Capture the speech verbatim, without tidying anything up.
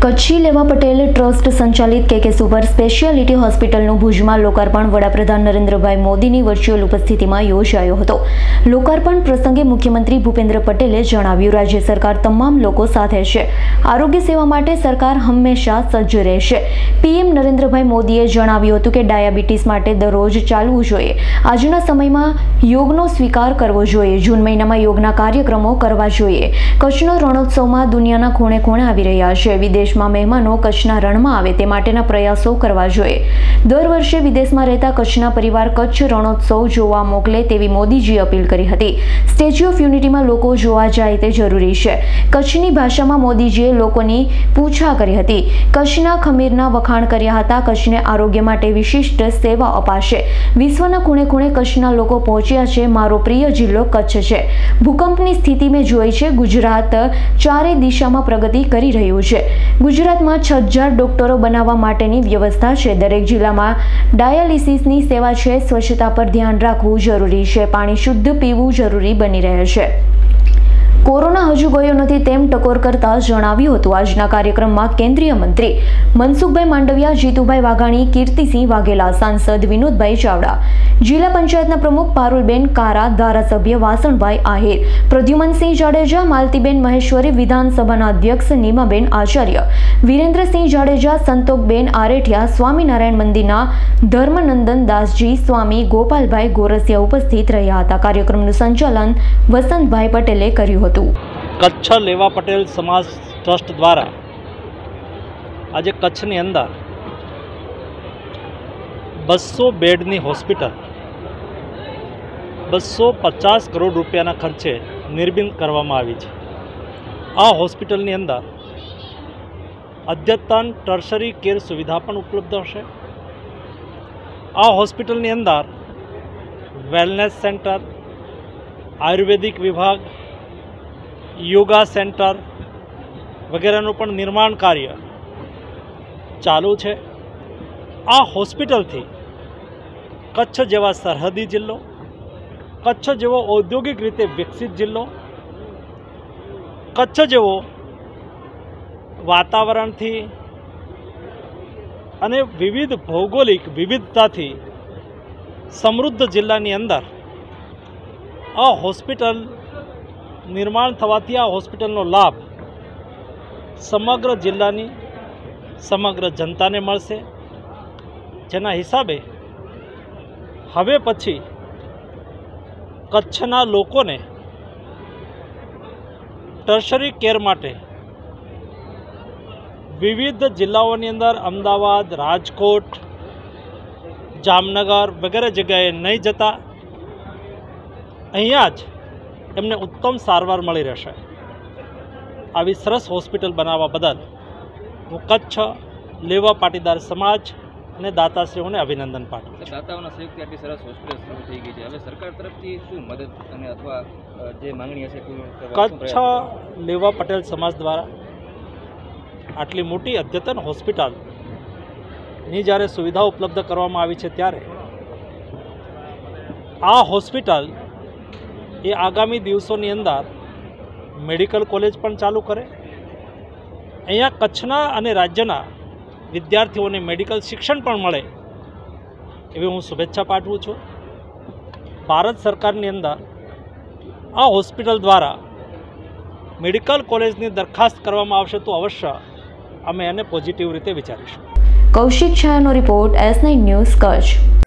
કચ્છી લેવા પટેલ ટ્રસ્ટ સંચાલિત કે કે સુપર સ્પેશિયાલિટી હોસ્પિટલનું ભુજમાં લોકાર્પણ વડાપ્રધાન નરેન્દ્રભાઈ મોદીની વર્ચ્યુઅલ ઉપસ્થિતિમાં યોજાયો હતો। લોકાર્પણ પ્રસંગે મુખ્યમંત્રી ભૂપેન્દ્ર પટેલે જણાવ્યું, રાજ્ય સરકાર તમામ લોકો સાથે છે। આરોગ્ય સેવા માટે સરકાર હંમેશા સજ્જ રહેશે। પીએમ નરેન્દ્રભાઈ મોદીએ જણાવ્યું હતું કે ડાયાબિટીસ માટે દરરોજ ચાલવું જોઈએ। આજના સમયમાં યોગનો સ્વીકાર કરવો જોઈએ। જૂન મહિનામાં યોગના કાર્યક્રમો કરવા જોઈએ। કચ્છનો રણોત્સવમાં દુનિયાના ખૂણે ખૂણે આવી રહ્યા છે। વિદેશમાં મહેમાનો કચ્છના રણમાં આવે તે માટેના પ્રયાસો કરવા જોઈએ। દર વર્ષે વિદેશમાં રહેતા કચ્છના પરિવાર કચ્છ રણોત્સવ જોવા મોકલે તેવી મોદીજીએ અપીલ કરી હતી। સ્ટેચ્યુ ઓફ યુનિટીમાં લોકો જોવા જાય તે જરૂરી છે। કચ્છની ભાષામાં મોદીજીએ લોકોની પૂછા કરી હતી। કચ્છના ખમીરના વખાણ કર્યા હતા। કચ્છને આરોગ્ય માટે વિશિષ્ટ સેવા અપાશે। વિશ્વના ખૂણે ખૂણે કચ્છના લોકો પહોંચ્યા છે। મારો પ્રિય જિલ્લો કચ્છ છે। ભૂકંપની સ્થિતિ મેં જોઈ છે। ગુજરાત ચારે દિશામાં પ્રગતિ કરી રહ્યું છે। ગુજરાતમાં છ હજાર ડોક્ટરો બનાવવા માટેની વ્યવસ્થા છે। દરેક જિલ્લામાં ડાયાલિસિસની સેવા છે। સ્વચ્છતા પર ધ્યાન રાખવું જરૂરી છે। પાણી શુદ્ધ પીવું જરૂરી બની રહે છે। કોરોના હજુ ગયો નથી તેમ ટકોર કરતા જણાવ્યું હતું। આજના કાર્યક્રમમાં કેન્દ્રીય મંત્રી મનસુખભાઈ માંડવિયા, જીતુભાઈ વાઘાણી, કીર્તિસિંહ વાઘેલા, સાંસદ વિનોદભાઈ ચાવડા, જિલ્લા પંચાયતના પ્રમુખ પારુલબેન કારા, ધારાસભ્ય વાસણભાઈ આહિર, પ્રદ્યુમનસિંહ જાડેજા, માલતીબેન મહેશ્વરી, વિધાનસભાના અધ્યક્ષ નીમાબેન આચાર્ય, વિરેન્દ્રસિંહ જાડેજા, સંતોકબેન આરેઠિયા, સ્વામિનારાયણ મંદિરના ધર્મનંદન દાસજી, સ્વામી ગોપાલભાઈ ગોરસિયા ઉપસ્થિત રહ્યા હતા। કાર્યક્રમનું સંચાલન વસંતભાઈ પટેલે કર્યું હતું। કચ્છ લેવા પટેલ સમાજ ટ્રસ્ટ દ્વારા આજે કચ્છની અંદર બસો બેડની હોસ્પિટલ બસો પચાસ કરોડ રૂપિયાના ખર્ચે નિર્મિત કરવામાં આવી છે। આ હોસ્પિટલની અંદર અદ્યતન ટર્શરી કેર સુવિધા પણ ઉપલબ્ધ હશે। આ હોસ્પિટલની અંદર વેલનેસ સેન્ટર, આયુર્વેદિક વિભાગ, યોગા સેન્ટર વગેરેનું પણ નિર્માણ કાર્ય ચાલુ છે। આ હોસ્પિટલથી કચ્છ જેવા સરહદી જિલ્લો, કચ્છ જેવો ઔદ્યોગિક રીતે વિકસિત જિલ્લો, કચ્છ જેવો વાતાવરણથી અને વિવિધ ભૌગોલિક વિવિધતાથી સમૃદ્ધ જિલ્લાની અંદર આ હોસ્પિટલ નિર્માણ થવાથી આ હોસ્પિટલનો લાભ સમગ્ર જિલ્લાની સમગ્ર જનતાને મળશે। જેના હિસાબે હવે પછી કચ્છના લોકોને ટર્શરી કેર માટે વિવિધ જિલ્લાઓની અંદર અમદાવાદ, રાજકોટ, જામનગર વગેરે જગ્યાએ નહીં જતા અહીંયા જ એમને ઉત્તમ સારવાર મળી રહેશે। આવી સરસ હોસ્પિટલ બનાવવા બદલ હું કચ્છ લેવા પાટીદાર સમાજ અને દાતાશ્રીઓને અભિનંદન પાઠવું છું। દાતાઓના સહયોગથી આટલી સરસ હોસ્પિટલ શરૂ થઈ ગઈ છે। હવે સરકાર તરફથી શું મદદ અને અથવા જે માંગણી હશે કચ્છ લેવા પટેલ સમાજ દ્વારા આટલી મોટી અદ્યતન હોસ્પિટલની જ્યારે સુવિધા ઉપલબ્ધ કરવામાં આવી છે ત્યારે આ હોસ્પિટલ એ આગામી દિવસોની અંદર મેડિકલ કોલેજ પણ ચાલુ કરે। અહીંયા કચ્છના અને રાજ્યના વિદ્યાર્થીઓને મેડિકલ શિક્ષણ પણ મળે એવી હું શુભેચ્છા પાઠવું છું। ભારત સરકારની અંદર આ હોસ્પિટલ દ્વારા મેડિકલ કોલેજની દરખાસ્ત કરવામાં આવશે તો અવશ્ય અમે એને પોઝિટિવ રીતે વિચારીશું। કૌશિક છાયાનો report, S nine news, Kutch.